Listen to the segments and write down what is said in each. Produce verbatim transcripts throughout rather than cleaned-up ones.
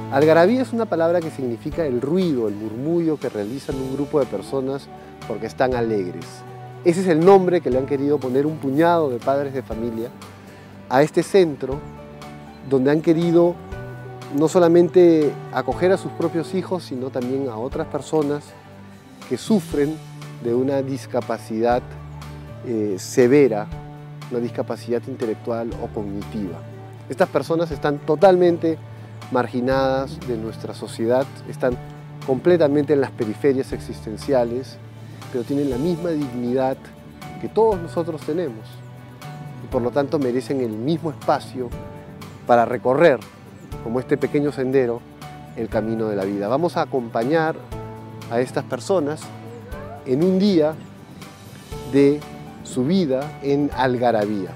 Algarabía es una palabra que significa el ruido, el murmullo que realizan un grupo de personas porque están alegres. Ese es el nombre que le han querido poner un puñado de padres de familia a este centro, donde han querido no solamente acoger a sus propios hijos, sino también a otras personas que sufren de una discapacidad eh, severa, una discapacidad intelectual o cognitiva. Estas personas están totalmente marginadas de nuestra sociedad, están completamente en las periferias existenciales, pero tienen la misma dignidad que todos nosotros tenemos y por lo tanto merecen el mismo espacio para recorrer, como este pequeño sendero, el camino de la vida. Vamos a acompañar a estas personas en un día de su vida en Algarabía.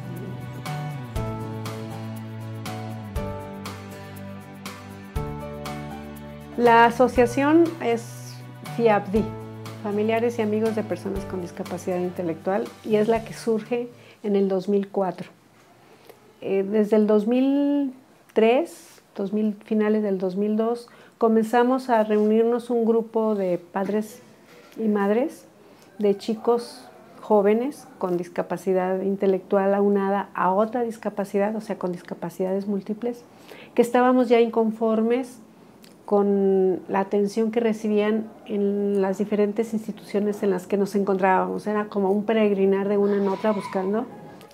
La asociación es FIAPDI, Familiares y Amigos de Personas con Discapacidad Intelectual, y es la que surge en el dos mil cuatro. Eh, desde el dos mil tres, dos mil, finales del dos mil dos, comenzamos a reunirnos un grupo de padres y madres, de chicos jóvenes con discapacidad intelectual aunada a otra discapacidad, o sea, con discapacidades múltiples, que estábamos ya inconformes con la atención que recibían en las diferentes instituciones en las que nos encontrábamos. Era como un peregrinar de una en otra buscando.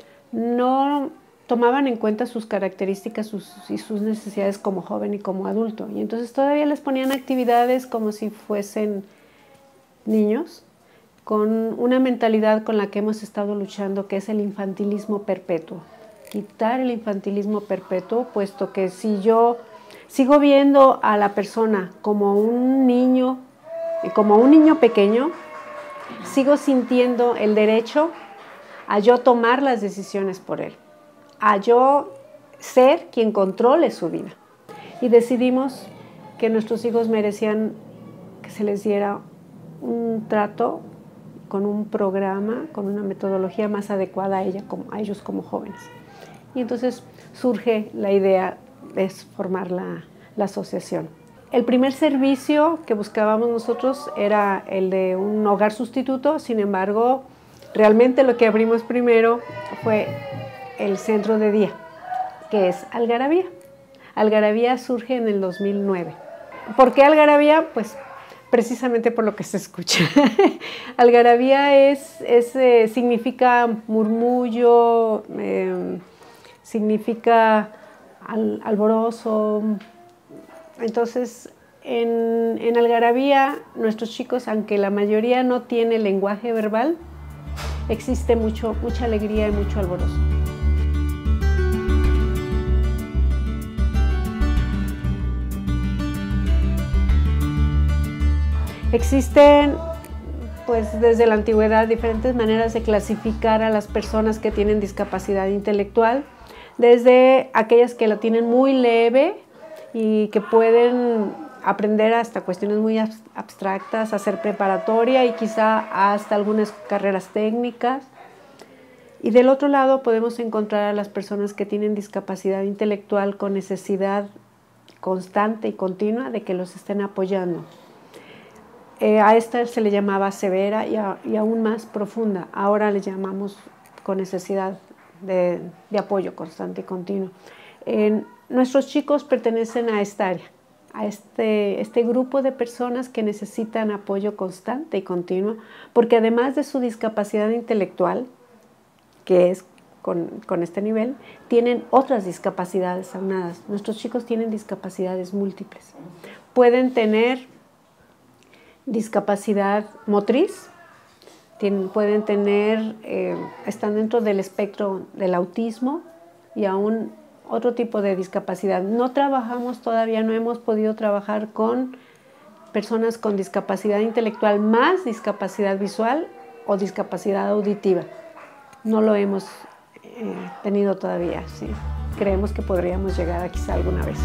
No tomaban en cuenta sus características sus, y sus necesidades como joven y como adulto. Y entonces todavía les ponían actividades como si fuesen niños, con una mentalidad con la que hemos estado luchando, que es el infantilismo perpetuo. Quitar el infantilismo perpetuo, puesto que si yo sigo viendo a la persona como un niño, como un niño pequeño, sigo sintiendo el derecho a yo tomar las decisiones por él, a yo ser quien controle su vida. Y decidimos que nuestros hijos merecían que se les diera un trato con un programa, con una metodología más adecuada a, ella, a ellos como jóvenes. Y entonces surge la idea de formar la, la asociación. El primer servicio que buscábamos nosotros era el de un hogar sustituto, sin embargo, realmente lo que abrimos primero fue el centro de día, que es Algarabía. Algarabía surge en el dos mil nueve. ¿Por qué Algarabía? Pues precisamente por lo que se escucha. Algarabía es, es, eh, significa murmullo, eh, significa al, alborozo. Entonces, en, en Algarabía, nuestros chicos, aunque la mayoría no tiene lenguaje verbal, existe mucho, mucha alegría y mucho alborozo. Existen, pues, desde la antigüedad diferentes maneras de clasificar a las personas que tienen discapacidad intelectual, desde aquellas que la tienen muy leve y que pueden aprender hasta cuestiones muy abstractas, hacer preparatoria y quizá hasta algunas carreras técnicas. Y del otro lado podemos encontrar a las personas que tienen discapacidad intelectual con necesidad constante y continua de que los estén apoyando. Eh, a esta se le llamaba severa y, a, y aún más profunda. Ahora le llamamos con necesidad de, de apoyo constante y continuo. Eh, nuestros chicos pertenecen a esta área, a este, este grupo de personas que necesitan apoyo constante y continuo, porque además de su discapacidad intelectual, que es con, con este nivel, tienen otras discapacidades aunadas. Nuestros chicos tienen discapacidades múltiples. Pueden tener discapacidad motriz, tienen, pueden tener, eh, están dentro del espectro del autismo y aún otro tipo de discapacidad. No trabajamos todavía, no hemos podido trabajar con personas con discapacidad intelectual más discapacidad visual o discapacidad auditiva. No lo hemos eh, tenido todavía, sí. Creemos que podríamos llegar a quizá alguna vez.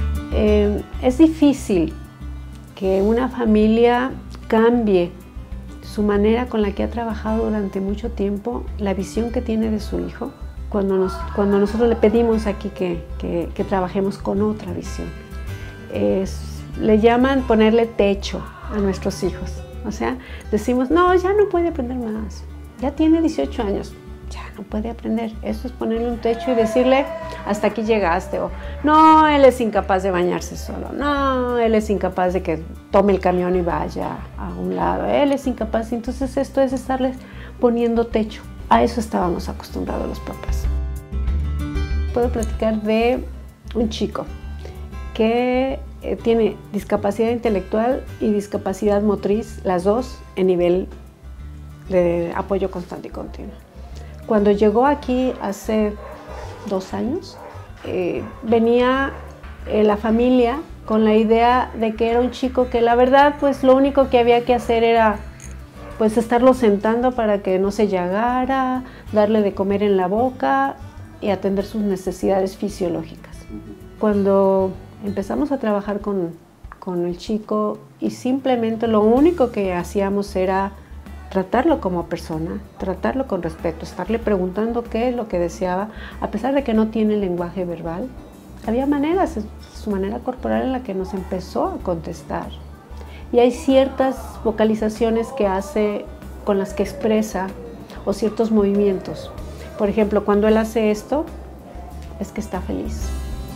Eh, es difícil que una familia cambie su manera con la que ha trabajado durante mucho tiempo, la visión que tiene de su hijo, cuando, nos, cuando nosotros le pedimos aquí que, que, que trabajemos con otra visión. Es, le llaman ponerle techo a nuestros hijos. O sea, decimos, no, ya no puede aprender más, ya tiene dieciocho años, ya no puede aprender. Eso es ponerle un techo y decirle, hasta aquí llegaste. O, no, él es incapaz de bañarse solo. No, él es incapaz de que tome el camión y vaya a un lado. Él es incapaz. Entonces esto es estarles poniendo techo. A eso estábamos acostumbrados los papás. Puedo platicar de un chico que eh, tiene discapacidad intelectual y discapacidad motriz, las dos en nivel de apoyo constante y continuo. Cuando llegó aquí hace dos años, eh, venía eh, la familia con la idea de que era un chico que la verdad pues lo único que había que hacer era pues estarlo sentando para que no se llagara, darle de comer en la boca y atender sus necesidades fisiológicas. Cuando empezamos a trabajar con, con el chico y simplemente lo único que hacíamos era tratarlo como persona, tratarlo con respeto, estarle preguntando qué es lo que deseaba, a pesar de que no tiene lenguaje verbal, había maneras, su manera corporal en la que nos empezó a contestar. Y hay ciertas vocalizaciones que hace, con las que expresa, o ciertos movimientos. Por ejemplo, cuando él hace esto, es que está feliz.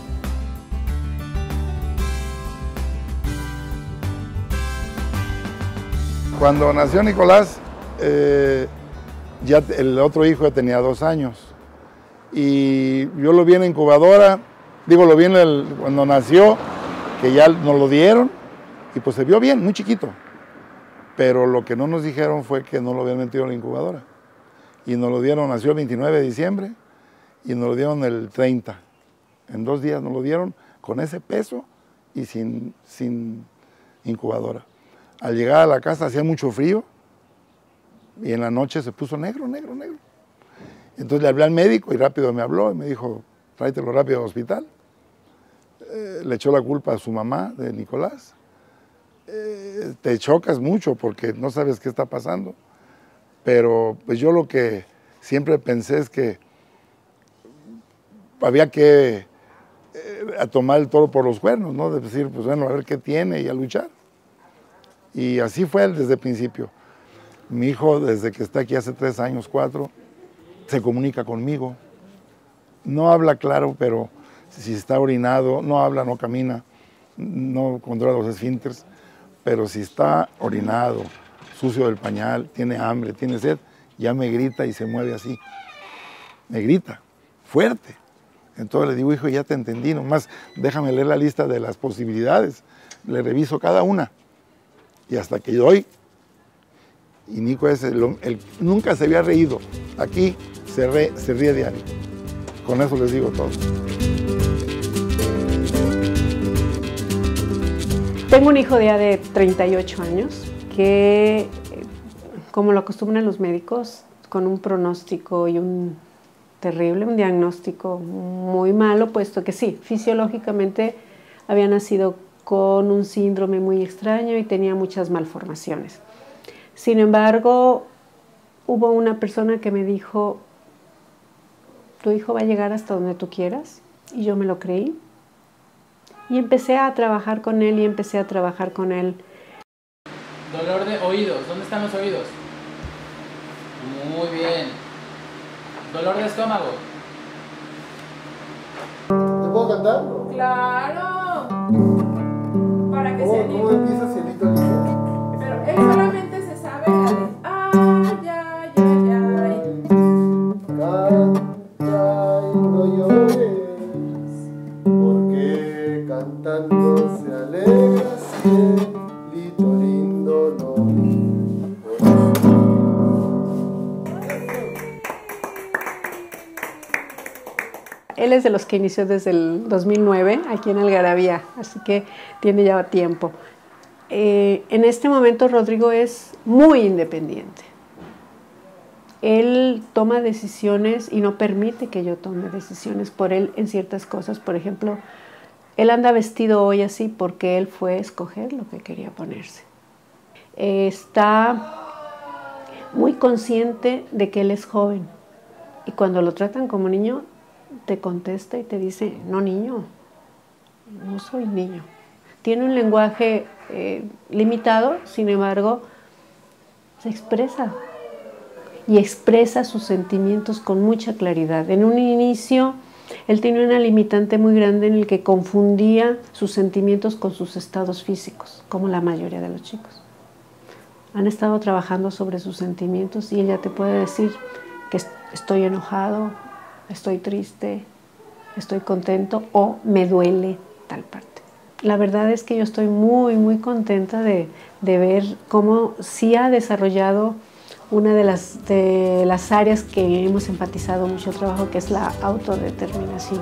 Cuando nació Nicolás, eh, ya el otro hijo ya tenía dos años. Y yo lo vi en la incubadora, digo, lo vi en el, cuando nació, que ya nos lo dieron, y pues se vio bien, muy chiquito. Pero lo que no nos dijeron fue que no lo habían metido en la incubadora. Y nos lo dieron, nació el veintinueve de diciembre, y nos lo dieron el treinta. En dos días nos lo dieron con ese peso y sin, sin incubadora. Al llegar a la casa hacía mucho frío, y en la noche se puso negro, negro, negro. Entonces le hablé al médico y rápido me habló y me dijo, tráetelo rápido al hospital. Eh, le echó la culpa a su mamá, de Nicolás. Eh, te chocas mucho porque no sabes qué está pasando. Pero pues yo lo que siempre pensé es que había que eh, a tomar el toro por los cuernos, ¿no? De decir, pues bueno, a ver qué tiene y a luchar. Y así fue él desde el principio. Mi hijo, desde que está aquí hace tres años, cuatro, se comunica conmigo. No habla claro, pero si está orinado, no habla, no camina, no controla los esfínteres, pero si está orinado, sucio del pañal, tiene hambre, tiene sed, ya me grita y se mueve así. Me grita, fuerte. Entonces le digo, hijo, ya te entendí, nomás déjame leer la lista de las posibilidades. Le reviso cada una. Y hasta que doy, y Nico es el, el, nunca se había reído. Aquí se, re, se ríe diario. Con eso les digo todo. Tengo un hijo ya de treinta y ocho años que, como lo acostumbran los médicos, con un pronóstico y un terrible, un diagnóstico muy malo, puesto que sí, fisiológicamente había nacido con un síndrome muy extraño y tenía muchas malformaciones. Sin embargo, hubo una persona que me dijo, tu hijo va a llegar hasta donde tú quieras, y yo me lo creí. Y empecé a trabajar con él y empecé a trabajar con él. Dolor de oídos, ¿dónde están los oídos? Muy bien. Dolor de estómago. ¿Te puedo cantar? Claro. Para que ¿Cómo, se anime. ¿Cómo empieza Cielito lindo? Pero él solamente se sabe la de ay, ay, ay, ay. Canta y no llores, porque cantando se alegra cielito lindo, no. Él es de los que inició desde el dos mil nueve aquí en Algarabía, así que tiene ya tiempo. Eh, en este momento Rodrigo es muy independiente. Él toma decisiones y no permite que yo tome decisiones por él en ciertas cosas. Por ejemplo, él anda vestido hoy así porque él fue a escoger lo que quería ponerse. Eh, está muy consciente de que él es joven. Y cuando lo tratan como niño, te contesta y te dice, no niño, no soy niño. Tiene un lenguaje eh, limitado, sin embargo, se expresa. Y expresa sus sentimientos con mucha claridad. En un inicio, él tenía una limitante muy grande en el que confundía sus sentimientos con sus estados físicos, como la mayoría de los chicos. Han estado trabajando sobre sus sentimientos y él ya te puede decir que estoy enojado, estoy triste, estoy contento o me duele tal parte. La verdad es que yo estoy muy, muy contenta de, de ver cómo sí ha desarrollado una de las, de las áreas que hemos enfatizado mucho trabajo, que es la autodeterminación.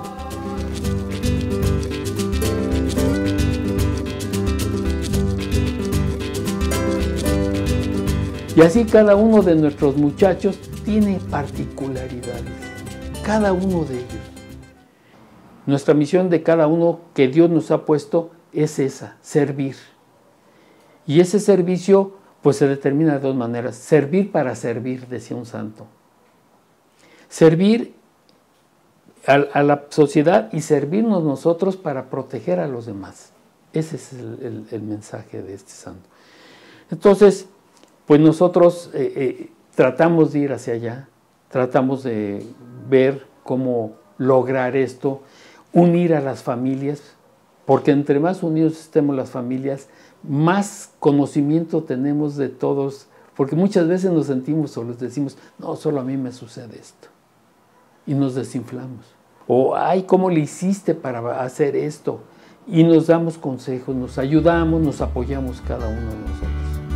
Y así cada uno de nuestros muchachos tiene particularidades, cada uno de ellos. Nuestra misión de cada uno que Dios nos ha puesto es esa, servir. Y ese servicio pues se determina de dos maneras. Servir para servir, decía un santo. Servir a, a la sociedad y servirnos nosotros para proteger a los demás. Ese es el, el, el mensaje de este santo. Entonces, pues nosotros eh, eh, tratamos de ir hacia allá, tratamos de ver cómo lograr esto, unir a las familias, porque entre más unidos estemos las familias, más conocimiento tenemos de todos, porque muchas veces nos sentimos solos, decimos, no, solo a mí me sucede esto, y nos desinflamos. O, ay, ¿cómo le hiciste para hacer esto? Y nos damos consejos, nos ayudamos, nos apoyamos cada uno de nosotros.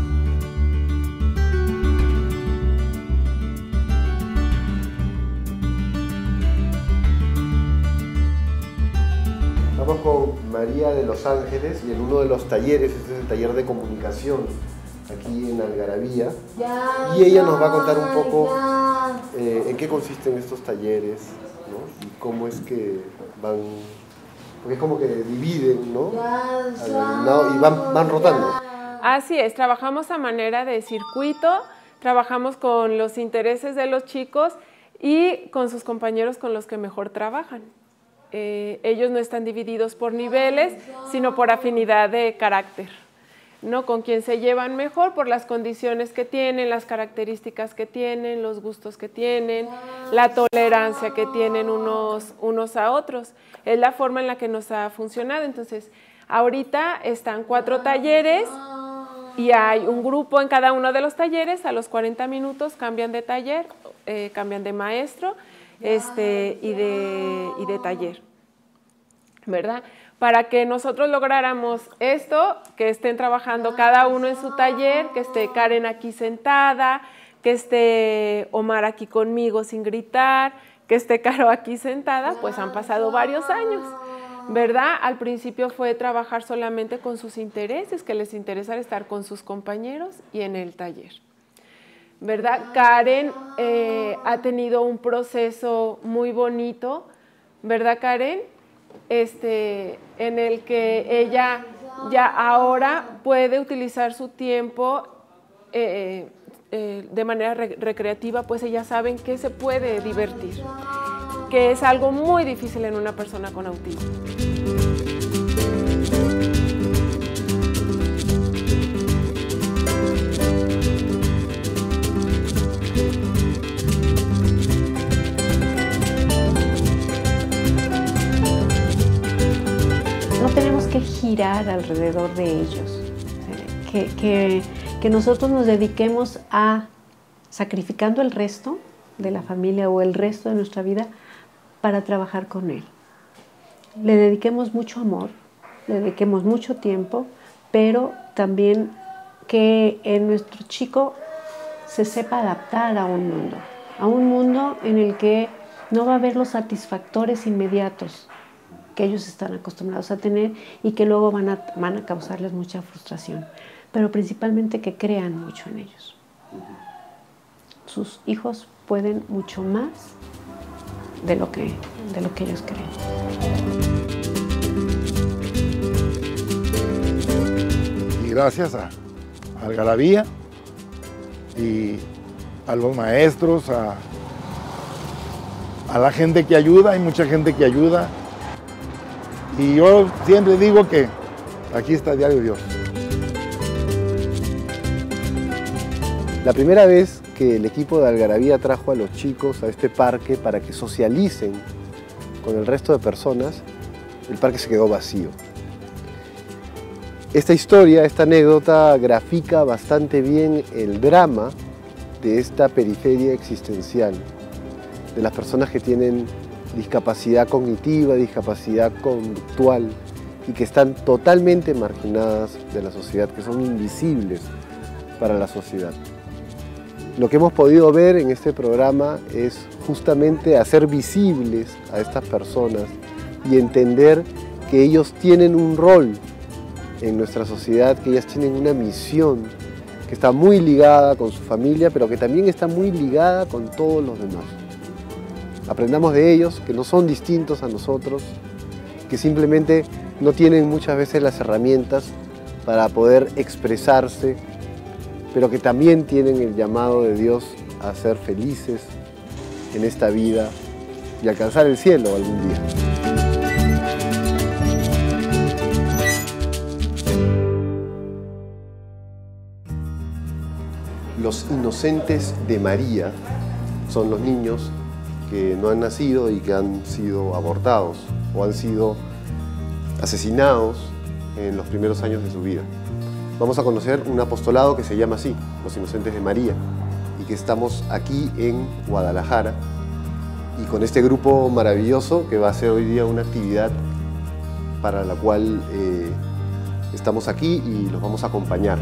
Estamos con María de Los Ángeles y en uno de los talleres, este es el taller de comunicación aquí en Algarabía, Ya, y ella ya, nos va a contar un poco ya. eh, en qué consisten estos talleres, ¿no? Y cómo es que van, porque es como que dividen, ¿no? Al alumnado y van, van rotando. Así es, trabajamos a manera de circuito, trabajamos con los intereses de los chicos y con sus compañeros con los que mejor trabajan. Eh, ellos no están divididos por niveles, sino por afinidad de carácter, ¿no? Con quien se llevan mejor por las condiciones que tienen, las características que tienen, los gustos que tienen, la tolerancia que tienen unos, unos a otros. Es la forma en la que nos ha funcionado. Entonces, ahorita están cuatro talleres y hay un grupo en cada uno de los talleres. A los cuarenta minutos cambian de taller, eh, cambian de maestro este, y, de, y de taller, ¿verdad? Para que nosotros lográramos esto, que estén trabajando cada uno en su taller, que esté Karen aquí sentada, que esté Omar aquí conmigo sin gritar, que esté Caro aquí sentada, pues han pasado varios años, ¿verdad? Al principio fue trabajar solamente con sus intereses, que les interesara estar con sus compañeros y en el taller, ¿verdad? Karen eh, ha tenido un proceso muy bonito, ¿verdad, Karen? Este, en el que ella ya ahora puede utilizar su tiempo eh, eh, de manera re recreativa, pues ella sabe en qué se puede divertir, que es algo muy difícil en una persona con autismo. Tenemos que girar alrededor de ellos, que, que, que nosotros nos dediquemos a sacrificando el resto de la familia o el resto de nuestra vida para trabajar con él. Le dediquemos mucho amor, le dediquemos mucho tiempo, pero también que en nuestro chico se sepa adaptar a un mundo, a un mundo en el que no va a haber los satisfactores inmediatos que ellos están acostumbrados a tener y que luego van a, van a causarles mucha frustración, pero principalmente que crean mucho en ellos. Sus hijos pueden mucho más de lo que, de lo que ellos creen. Y gracias a Algarabía y a los maestros, a, a la gente que ayuda, hay mucha gente que ayuda. Y yo siempre digo que aquí está Diario Dios. La primera vez que el equipo de Algarabía trajo a los chicos a este parque para que socialicen con el resto de personas, el parque se quedó vacío. Esta historia, esta anécdota grafica bastante bien el drama de esta periferia existencial, de las personas que tienen discapacidad cognitiva, discapacidad conductual y que están totalmente marginadas de la sociedad, que son invisibles para la sociedad. Lo que hemos podido ver en este programa es justamente hacer visibles a estas personas y entender que ellos tienen un rol en nuestra sociedad, que ellas tienen una misión que está muy ligada con su familia, pero que también está muy ligada con todos los demás. Aprendamos de ellos, que no son distintos a nosotros, que simplemente no tienen muchas veces las herramientas para poder expresarse, pero que también tienen el llamado de Dios a ser felices en esta vida y alcanzar el cielo algún día. Los inocentes de María son los niños que no han nacido y que han sido abortados o han sido asesinados en los primeros años de su vida. Vamos a conocer un apostolado que se llama así, Los Inocentes de María, y que estamos aquí en Guadalajara y con este grupo maravilloso que va a ser hoy día una actividad para la cual eh, estamos aquí y los vamos a acompañar.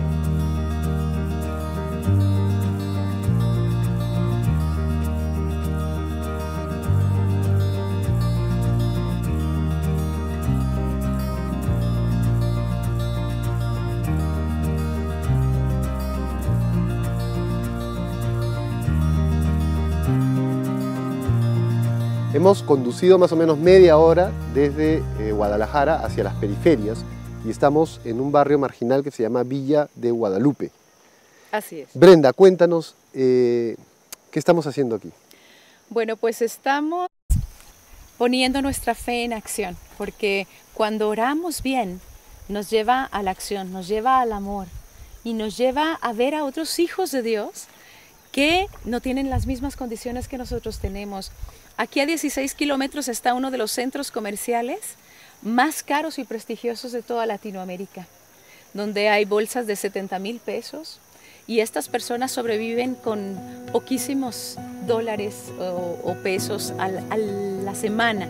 Hemos conducido más o menos media hora desde eh, Guadalajara hacia las periferias y estamos en un barrio marginal que se llama Villa de Guadalupe. Así es. Brenda, cuéntanos, eh, ¿qué estamos haciendo aquí? Bueno, pues estamos poniendo nuestra fe en acción, porque cuando oramos bien nos lleva a la acción, nos lleva al amor y nos lleva a ver a otros hijos de Dios que no tienen las mismas condiciones que nosotros tenemos. Aquí a dieciséis kilómetros está uno de los centros comerciales más caros y prestigiosos de toda Latinoamérica, donde hay bolsas de setenta mil pesos y estas personas sobreviven con poquísimos dólares o, o pesos a la, a la semana.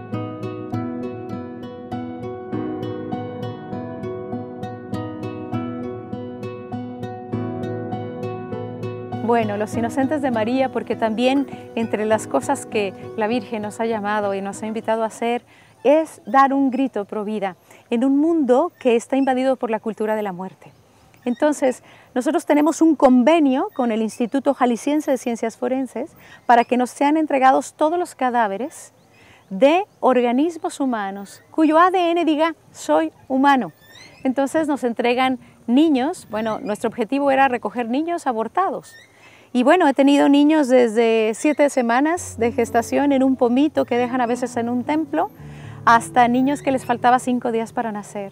Bueno, Los Inocentes de María, porque también entre las cosas que la Virgen nos ha llamado y nos ha invitado a hacer es dar un grito pro vida en un mundo que está invadido por la cultura de la muerte. Entonces, nosotros tenemos un convenio con el Instituto Jalisciense de Ciencias Forenses para que nos sean entregados todos los cadáveres de organismos humanos cuyo A D N diga soy humano. Entonces nos entregan niños, bueno, nuestro objetivo era recoger niños abortados. Y bueno, he tenido niños desde siete semanas de gestación en un pomito que dejan a veces en un templo, hasta niños que les faltaba cinco días para nacer.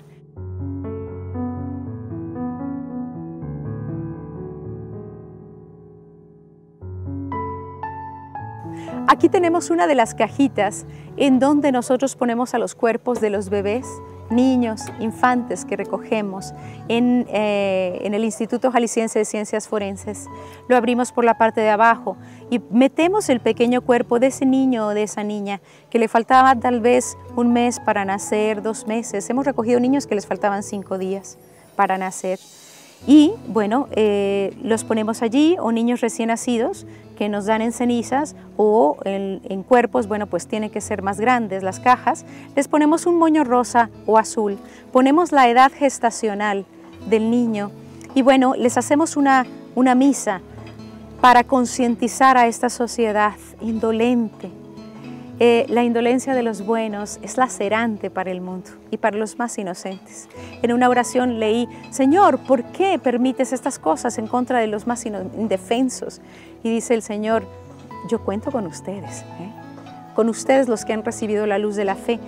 Aquí tenemos una de las cajitas en donde nosotros ponemos a los cuerpos de los bebés, niños, infantes que recogemos en, eh, en el Instituto Jalisciense de Ciencias Forenses. Lo abrimos por la parte de abajo y metemos el pequeño cuerpo de ese niño o de esa niña que le faltaba tal vez un mes para nacer, dos meses. Hemos recogido niños que les faltaban cinco días para nacer. Y bueno, eh, los ponemos allí, o niños recién nacidos que nos dan en cenizas o en, en cuerpos, bueno, pues tienen que ser más grandes las cajas. Les ponemos un moño rosa o azul, ponemos la edad gestacional del niño y bueno, les hacemos una, una misa para concientizar a esta sociedad indolente Eh, la indolencia de los buenos es lacerante para el mundo y para los más inocentes. En una oración leí, Señor, ¿por qué permites estas cosas en contra de los más indefensos? Y dice el Señor, yo cuento con ustedes, ¿eh? con ustedes los que han recibido la luz de la fe.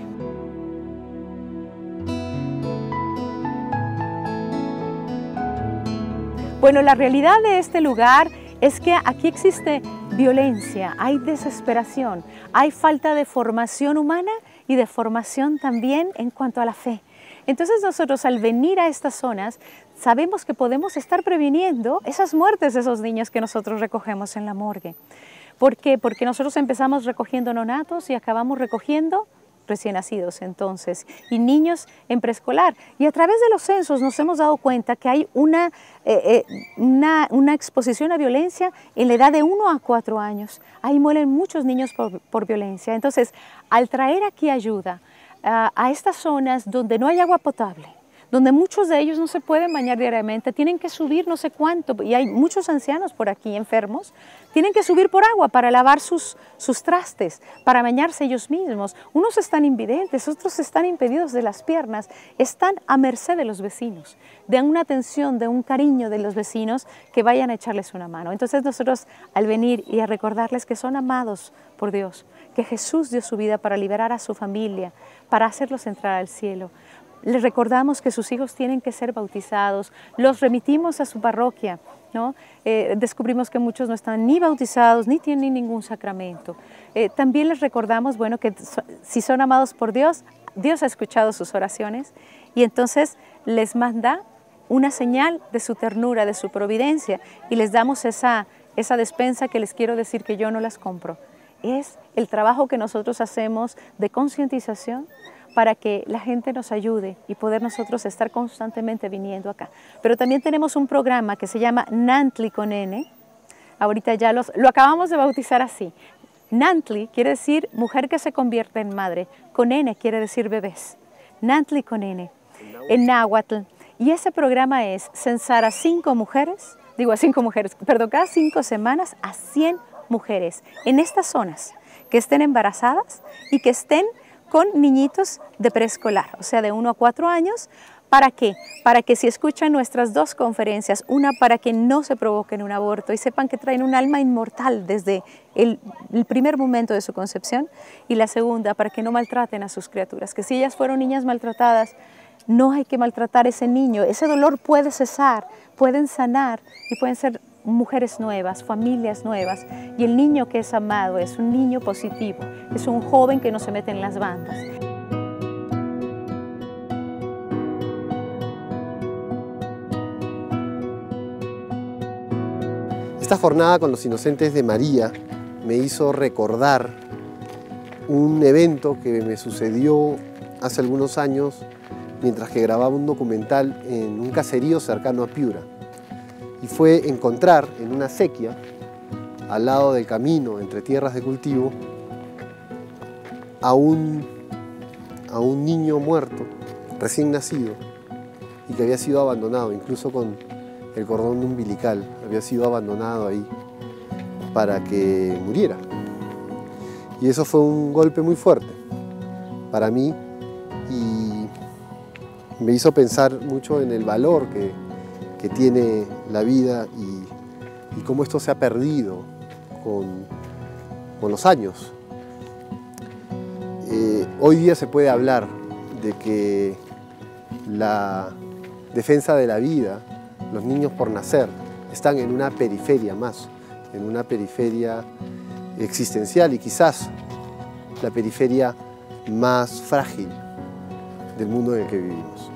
Bueno, la realidad de este lugar es que aquí existe violencia, hay desesperación, hay falta de formación humana y de formación también en cuanto a la fe. Entonces nosotros al venir a estas zonas sabemos que podemos estar previniendo esas muertes de esos niños que nosotros recogemos en la morgue. ¿Por qué? Porque nosotros empezamos recogiendo neonatos y acabamos recogiendo recién nacidos entonces, y niños en preescolar. Y a través de los censos nos hemos dado cuenta que hay una, eh, eh, una, una exposición a violencia en la edad de uno a cuatro años. Ahí mueren muchos niños por, por violencia. Entonces, al traer aquí ayuda uh, a estas zonas donde no hay agua potable, donde muchos de ellos no se pueden bañar diariamente, tienen que subir no sé cuánto, y hay muchos ancianos por aquí enfermos, tienen que subir por agua para lavar sus, sus trastes, para bañarse ellos mismos. Unos están invidentes, otros están impedidos de las piernas, están a merced de los vecinos, de una atención, de un cariño de los vecinos que vayan a echarles una mano. Entonces nosotros al venir y a recordarles que son amados por Dios, que Jesús dio su vida para liberar a su familia, para hacerlos entrar al cielo, les recordamos que sus hijos tienen que ser bautizados, los remitimos a su parroquia, ¿no? Eh, descubrimos que muchos no están ni bautizados ni tienen ningún sacramento. Eh, también les recordamos, bueno, que so, si son amados por Dios, Dios ha escuchado sus oraciones y entonces les manda una señal de su ternura, de su providencia, y les damos esa, esa despensa que les quiero decir que yo no las compro. Es el trabajo que nosotros hacemos de concientización para que la gente nos ayude y poder nosotros estar constantemente viniendo acá. Pero también tenemos un programa que se llama Nantli con N. Ahorita ya los, lo acabamos de bautizar así. Nantli quiere decir mujer que se convierte en madre. Con N quiere decir bebés. Nantli con N, en náhuatl. Y ese programa es censar a cinco mujeres, digo a cinco mujeres, perdón, cada cinco semanas a cien mujeres en estas zonas que estén embarazadas y que estén con niñitos de preescolar, o sea, de uno a cuatro años. ¿Para qué? Para que si escuchan nuestras dos conferencias, una para que no se provoquen un aborto y sepan que traen un alma inmortal desde el, el primer momento de su concepción, y la segunda para que no maltraten a sus criaturas, que si ellas fueron niñas maltratadas, no hay que maltratar a ese niño, ese dolor puede cesar, pueden sanar y pueden ser mujeres nuevas, familias nuevas, y el niño que es amado es un niño positivo, es un joven que no se mete en las bandas. Esta jornada con los inocentes de María me hizo recordar un evento que me sucedió hace algunos años mientras que grababa un documental en un caserío cercano a Piura. Y fue encontrar en una acequia, al lado del camino entre tierras de cultivo, a un, a un niño muerto, recién nacido, y que había sido abandonado, incluso con el cordón umbilical, había sido abandonado ahí para que muriera. Y eso fue un golpe muy fuerte para mí y me hizo pensar mucho en el valor que, que tiene la vida y, y cómo esto se ha perdido con, con los años. Eh, hoy día se puede hablar de que la defensa de la vida, los niños por nacer, están en una periferia más, en una periferia existencial y quizás la periferia más frágil del mundo en el que vivimos.